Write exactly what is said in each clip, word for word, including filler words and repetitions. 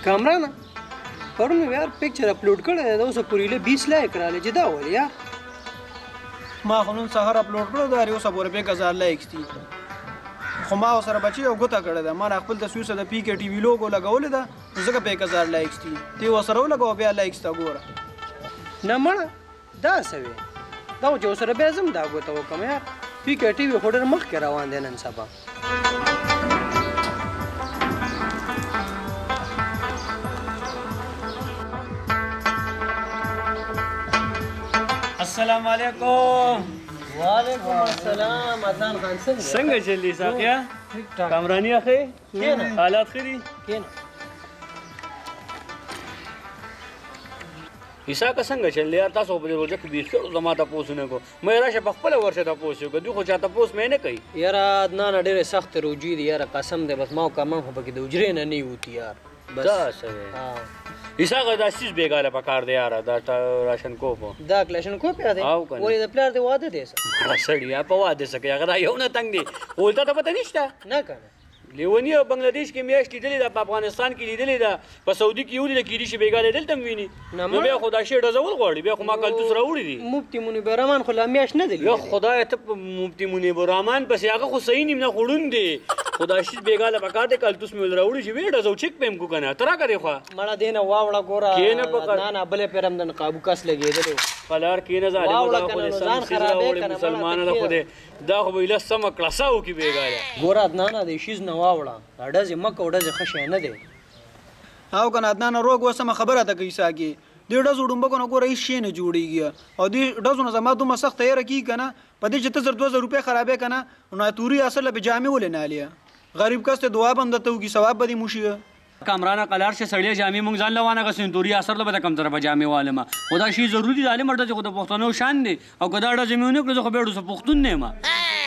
کامران پرون مې یار پکچر اپلوډ کړی دی اوس پورې له بیس لایک راغلی چې دا ولې یار ما خو نن سهار اپلوډ کړی دی اوس پورې بیګ هزار لایکس دي خو ما ورسره بچي او ګوته کړې ده ما خپل تصویر سره د پی کې ټي وي لوګو لګولې ده ځکه بیګ هزار لایکس دي تی ورسره ولګو بیا لایکس تا ګوره نه مړه دا څه وی دا چې اوسره بیا زم دا ګوته وکم یار پی کې ټي وي خو ډېر مخکې روان دی نن سبا السلام علیکم وعلیکم السلام عدنان خان څنګه څنګه چلی ساقیا کامرانی اخی کینه حالات خیری کینه ایسا کا څنګه چلی یار تاسو په دې ورځ کې بیخ کړو زما ته پوسونه کو مې راشه په خپل ورشه ته پوسو کو دوی خو چاته پوس مې نه کوي یار عدنان ډېر سخت روجي دی یار قسم دې بس ما کوم خو پکې د اجرې نه نه وتی یار بس دا څه ها ایسا کا داسیس بیګاله پکار دی یار دا راشن کوپو دا کلیشن کوپ یاد دی ولې د پلار دی واده دی سره سړی په واده سکه هغه یو نه تنګ دی ولته ته پته نشته نه کنه لیونی او بنگلاديش کې میاشت لیدلې ده په افغانستان کې لیدلې ده په سعودي کې یو لیدل کېږي چې بیګاله دلته ویني نو بیا خدای شي ډزول غواړي بیا خو ما کله تاسو راوړي دي مفتی منیب الرحمن خو لا میاشت نه دی یو خدای ته مفتی منیب الرحمن پس هغه خو صحیح نیم نه خورون دي خدای شي بیګاله پکاته کله تاسو مل راوړي چې وی ډزو چیک پم کو کنه ترا کوي خو مړه دینه واوړه ګوره نه نه بلې پیرم د قابو کس لګیدل قلار کې نه ظالم دا خو ځان خرابې مسلمانانو خو دې دا خو ویله سم کلاساو کې بیګاله ګوره عدنان د شیز نه واوړه اډه مکه وډه خشه نه دی او کنه عدنان روغ وسمه خبره ده کوي ساګي دې ډز وډمبه کنه ګوره هیڅ شي نه جوړیږي او دې ډزونه زما دومره سخت تیار کی کنه په دې چې ته زر دوه زره روپۍ خرابې کنه نو توري اصل به جامع ولې نه الیا غریب کس ته دعا بنده ته کی ثواب بدی موشي کامرانه قلار شه سړی جامع مونږ ځان لوانه غسین توري اثر له کم تر په جامع والما خدا شي ضروری دی عالم مرده خدا پښتنو شان دی او کدا ډز میونه کړو خو بیړو سه پښتون نه ما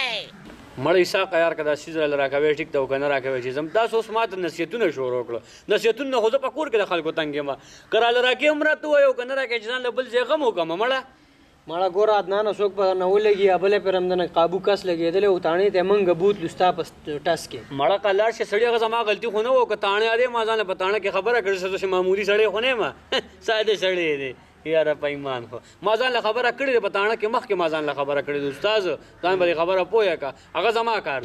مړی ساقه یار کدا سیزل راکوي ټیک ته کنه راکوي چې زم تاسو اوس ماته نصیحتونه شروع کړو نصیحتونه خو په کور کې د خلکو تنګې ما کراله راکې عمره ته یو کنه راکې ځان له بل ځای غم وکم مړه مړه ګوره عدنان څوک په نه ولګي ابلې پر همدنه قابو کس لګېدل او تانې ته منګ بوت لستا پس ټس کې مړه قلار شه سړی غزه ما غلطي خو نه وو ک تانې اده ما ځان په تانې کې خبره کړې چې معمولی سړی خو نه ما ساده سړی دی یاره پیمان خو ما ځان له خبره کړې په تانې کې مخ کې ما ځان له خبره کړې استاد ځان به خبره پوهه کا هغه زما کار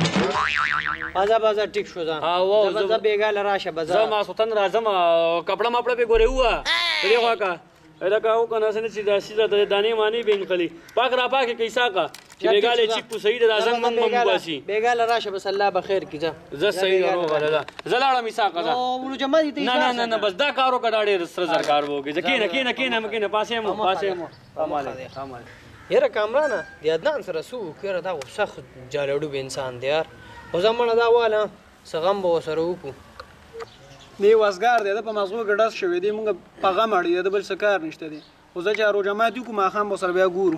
ازا بازا ټیک شو ځان او زه بیګاله راشه بازار زما سلطان راځم کپڑا ماپړه به ګورې هوا دې واکا الکه او کنه سن چې دا سیده د دانې معنی بین خلی پاک را پاک کیسا کا چې بیګاله چیک کو صحیح د اعظم من مباسي بیګاله راشه بس الله بخیر کیځه ز صحیح ورو غلا زلاړه میسا قزا او ولو جما دي نه نه نه بس دا کارو کډاړې سر سرکار وګي ځکه کینه کینه مکینه پاسه مو پاسه مو کمال کمال یره کامرانه د عدنان سره سو کړه دا سخت جالړو به انسان دی یار او زمونه دا واله سغم به وسره وکړو دی واسګار دی په مغزو کې ډس شوی دی موږ په غم اړ دی بل څه کار نشته دی خو زه چې رو جماعت کو ما خام وسره بیا ګورو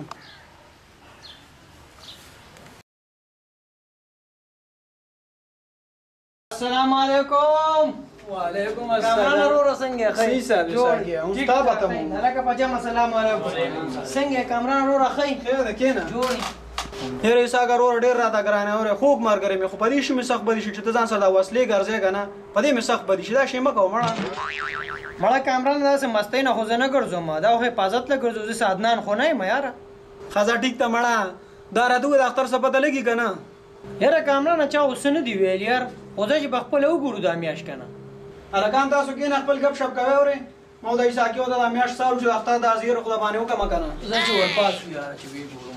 السلام علیکم وعلیکم السلام کامران څنګه خی صاحب څنګه اون تا پته مو الکه پجام السلام علیکم څنګه کامران رو راخی خیر ده کینه جوړی هر ایساګر ور ډیر راته ګرانه اور خوب مار کرے مې خو پدې شي مې سخت بدی شي چې ځان سره وسلې ګرځي کنه پدې مې سخت بدی شي دا شی مکو مړه مړه کامران دا سم مستې نه خو زنه ګرځم ما دا خو حفاظت له ګرځو زه عدنان خو نه ما یار خزا ټیک ته مړه دا راته د اختر څه پته لګي کنه یاره کامران چا وسنه دی ویل یار خو ځکه په خپل وګورو د میاش کنه الکان تاسو کې نه خپل غب شپ کوي اوره مو د ایسا کې ودا د میاش سال چې اختر د ازیر خو باندې وکم کنه زه چې ورپاس یار چې وی ګورم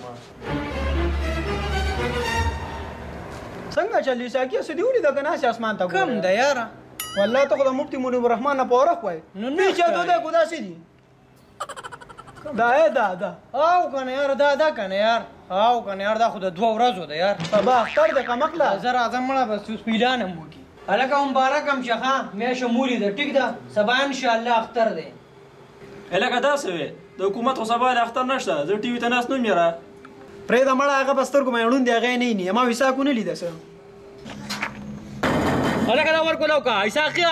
څنګه چلی ساکي څه دی ولې د کنه اسمان ته کم ده یار والله ته خدای مفتی منیب الرحمن نه پوره خوای نو نه چې ته دا خدا سي دي دا دا دا او کنه یار دا دا کنه یار او کنه یار دا خو د دوه ورځو ده یار سبا اختر د کمقله زه راځم مړه بس سپیډان هم وکی الکه مبارک هم شخه مې شمولې ده ټیک ده سبا ان شاء الله اختر ده الکه دا څه د حکومت خو سبا اختر نشته زه ټي وي ته ناس نوم یاره پرې د مړه هغه بستر کوم یړون دی هغه نه نه ما وسا کو نه لیدا سره الکه دا ورکو لوکا ایساقیا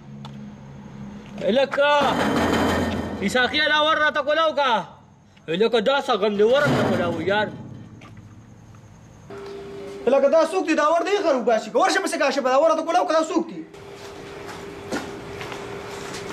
الکه ایساقیا دا ور راته کولوکا الکه دا څنګه دی ور راته کولو یار الکه دا سوق دي دا ور دی خرو باسي ورشه مسه کاشه دا ور راته کولو کدا سوق دي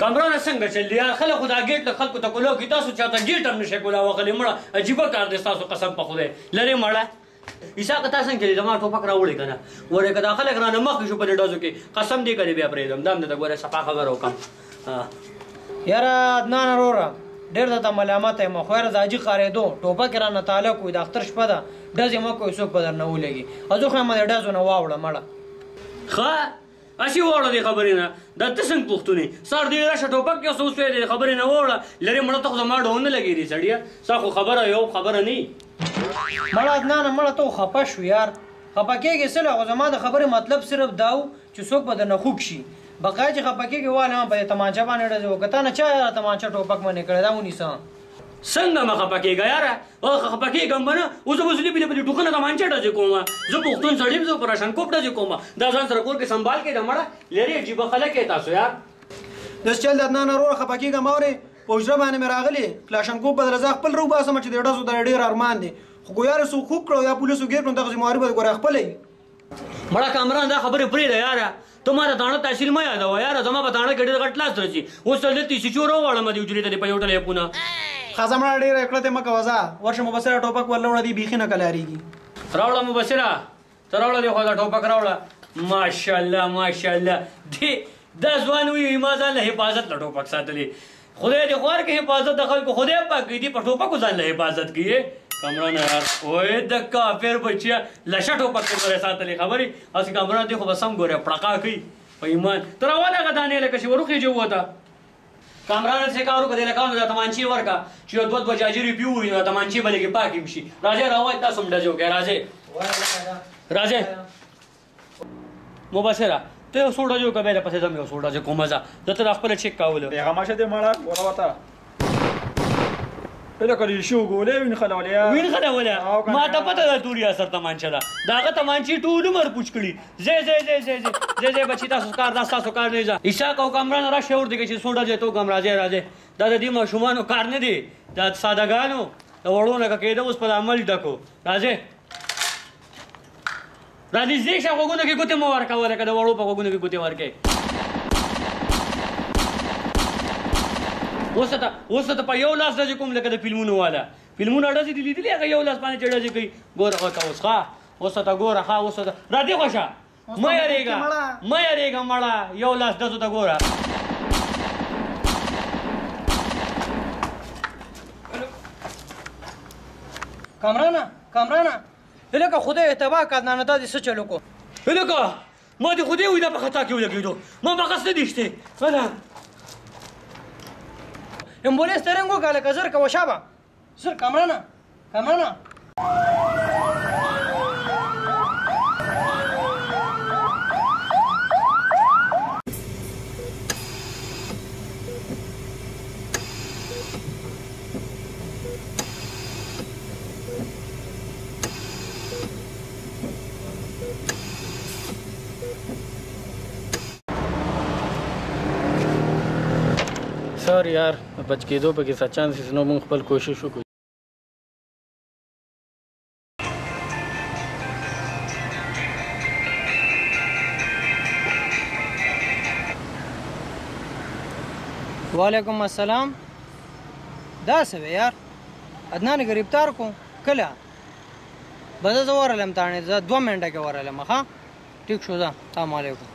کامرانه څنګه چل دی یار خلک خو دا ګیټ له خلکو ته کولو کې تاسو چاته ګیټ هم نشئ کولی وغلې مړه عجیبه کار دی ستاسو قسم په خدای لرې مړه عیساقه تا څنګه کړي زما ټوپک راوړې که نه ورې که دا خلک رانه مخکې شو په دې ډزو کې قسم دې کړې بیا پرېږدم دا هم درته ګوره صفا خبره وکړم یاره عدنان وروره ډېر درته ملامت یم خو یاره زاجي ښکارېدو ټوپک یې رانه تعلق وي د اختر شپه ده ډز یې مه کوئ څوک به درنه ولګي او زه خو یم د ډزو نه واوړه مړه ښه اسی واړه دې خبرې نه دا ته څنګه پوښتنې سر دې راشه ټوپک کې اوس وې دې خبرې نه واوړه لرې مړه ته خو زما ډون نه لګېدې سړیه ستا خو خبره یو خبره نه مړه عدنانه مړه ته خفه شو یار خفه کېږې څه خو زما د خبرې مطلب صرف دا و چې څوک به درنه خوږ شي بقا چې خفه کېږې واله ما په دې تمانچه باندې ډزې وکړه تا نه چا یاره تمانچه ټوپک باندې کړی دا ونیسه څنګه مه خفه کېږه یاره خفه کېږم به نه اوس به زه بلې بلې ټوکونه تمانچه ډزې کوم زه پښتون سړی یم زه په راشنکوپ ډزې کوم دا ځان سره کور کې سنبال کړې ده مړه لرې عجیبه خلک یې تاسو یار داسې چل د عدنان وروره خفه کېږم اورې په حجره باندې مې راغلې کلاشنکوف به درځه خپل روباسم چې د ډزو د ډېر ارمان دی خو ګویاره څوک خوږ کړو یا پولیسو ګیر کړو دغه ذمهواري به ګوره خپله وي مړه کامران دا خبرې پرېږده یاره ته ما د تاڼه تحصیل مه یادوه یاره زما په تاڼه کې ډېر غټ لاس راځي اوس ته دلته تیسي چور وغواړم دې حجرې ته دې په یو ټلیفونه ښځه مړه ډېره کړه مه کوه ځه ورشه مبصره ټوپک ورله وړه دي بیخي نه کلاریږي راوړه مبصره ته راوړه دې خو دا ټوپک راوړه ماشاءالله ماشاءالله دې دا ځوان وي ما ځان له حفاظت له ټوپک ساتلې خدای دې خوار کې حفاظت د خلکو خدای پاک دې په ټوپکو ځان له حفاظت کړي کامران یار اوه د کافر بچیا لشه ټوپک کې مره ساتلې خبرې اوس کامران دې خو به سم ګوره پړقا کوي په ایمان ته راوله هغه دانې لکه چې وروخېجه ووته کامران څه کار وکړه دې لکه دا تمانچې ورکړه چې یو دوه دوه جاجرې پي ووي نو تمانچې به لږې پاکې هم شي راځئ راوایه تاسو هم ډزې وکړئ راځئ راځئ مبصره ته یو څو ډزې وکړه بیا پسې ځم یو څو ډزې کومه ځه زه ته دا خپله چیک کولو پیغاماشه دې مړه وروته لکه دې شو ګولې وین خلولې وین خلولې ما ته پته ده توري اثر تمانچه ده دا هغه تمانچې ټول عمر پوچ کړي زه زه زه زه زه زه بچی تاسو کار دا تاسو کار نه ځه عیساق او کامران را شعور دي چې سوډه ځه تو کم راځي راځي دا د دې ماشومانو کار نه دی دا سادهګانو د وړو نه کېده اوس په عمل ډکو راځي راځي زه ښه وګونو کې ګوتې مو ورکوله که د وړو په وګونو کې ګوتې ورکې اوس ته اوس ته په یو لاس ډزې کوم لکه د فلمونو والا فلمونه ډزې دي لیدلې هغه یو لاس باندې چې ډزې کوي ګوره ورته اوس ښه اوس ته ګوره ښه اوس ته راځې خوشه مه یارېږه مه یارېږه مړه یو لاس ډزو ته ګوره کامرانه کامرانه لکه خدای تباه کړ نه دا دې څه چلو کو لکه ما دې خدای وي دا په خطا کې ولګېدو ما په قصد نه دیشته فلا امبولانس ترنګو کاله کزر کا وشابه سر کامرانه کامرانه سر یار بچ کېدو پکې څه چانسز نو موږ خپل کوشش وکړو وعلیکم السلام دا څه وی یار عدنان گرفتار کو کله به زه ورغلم تاڼې زه دوه منټه کې ورغلم ښه ټیک شو ځه السلام علیکم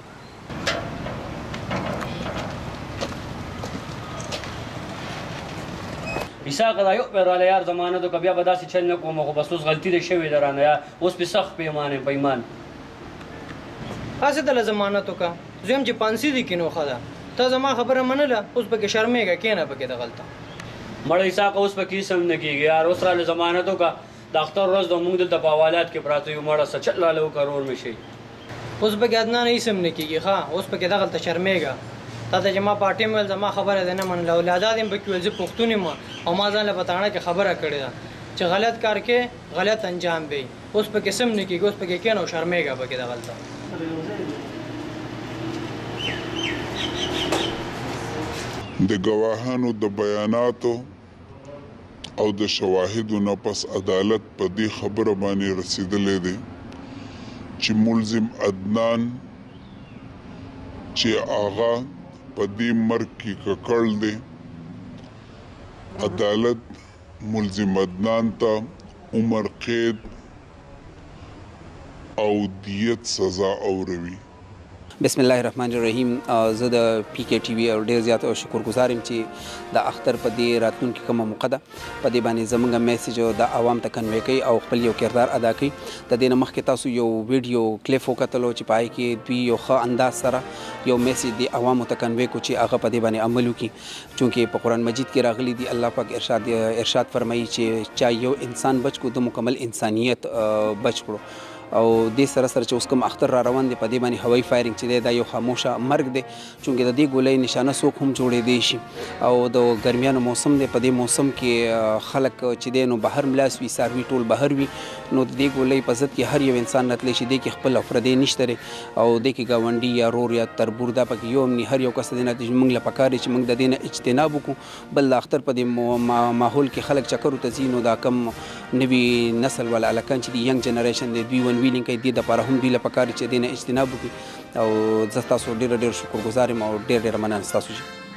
عیساق دا یو پیراله یار زمانه تو بیا به داسې چل نه کوم خو بس اوس غلطي دې شوې ده رانه یار اوس پې سخت پیمان یم پیمان هسې دله ضمانت وکړه زه یم چې پانسي دي کینو ښه ده ته زما خبره منله اوس پکې شرمېږه کښېنه پکې دغلته مړه عیساق اوس پکې سم نه کېږي یار اوس راله ضمانت وکړه د اختر ورځ د موږ دلته په حوالات کې پراته یو مړه څه چل راله وکړه رور مې شي اوس پکې عدنان هېڅ هم نه کېږي ښه اوس پکې دغلته شرمېږه تا ته چې ما پارټي مې ویل زما خبره دې نه منله اولادات یې پکې ویل زه پښتون یم او ما ځان له په تاڼه کې خبره کړې ده چې غلط کار کې غلط انجام وي اوس پکې سم نه کېږي اوس پکې کښېنه او شرمېږه پکې دغلته د ګواهانو د بیاناتو او د شواهدو نه پس عدالت په دې خبره باندې رسیدلې دی چې ملزم عدنان چې هغه په دې مرګ کې ککړ دی. عدالت ملزم عدنان ته عمر قید او دیت سزا اوروي. بسم الله الرحمن الرحیم. زه د پی کې ټي وي او ډیر زیات شکرګزار یم چې د اختر په دې راتلونکي کومه موقع ده په دې باندې زموږ میسیج د عوام ته کنوي کوي او خپل یو کردار ادا کوي. د دې نه مخکې تاسو یو ویډیو کلیپ وکتلو چې پای کې دوی یو ښه انداز سره یو میسیج د عوامو ته کنوي کو چې هغه په دې باندې عمل وکړي. چونکې په قرآن مجید کې راغلي دي الله پاک ارشاد ارشاد فرمایي چې چا یو انسان بچ کو د مکمل انسانیت بچ کړو. او دې سره سره چې اوس کوم اختر را روان دی په دې باندې هوایي فایرینګ چې دی دا یو خاموشه مرګ دی چونکې د دې ګولۍ نشانه څوک هم جوړېدی شي او د ګرمیانو موسم دی په دې موسم کې خلک چې دی نو بهر ملاس وي څاروي ټول بهر وي نو د دې ګولۍ په ضد کې هر یو انسان راتلی شي دې کې خپل او پردی نشته دی او دې کې ګاونډي یا رور یا تربور دا پکې یو هم ني هر یو کس د دې نه موږ له پکار دی چې موږ د دې نه اجتناب وکړو. بل د اختر په دې ماحول کې خلک چکرو ته ځي نو دا کم نوي نسل والا هلکان چې دي ینګ جنریشن دی دوی ون ویلینګ کوي دې دپاره هم دوی له پکار چې دې نه اجتناب وکړي او زه ستاسو ډېره ډېر شکرګزار یم او ډېر ډېره مننه ستاسو.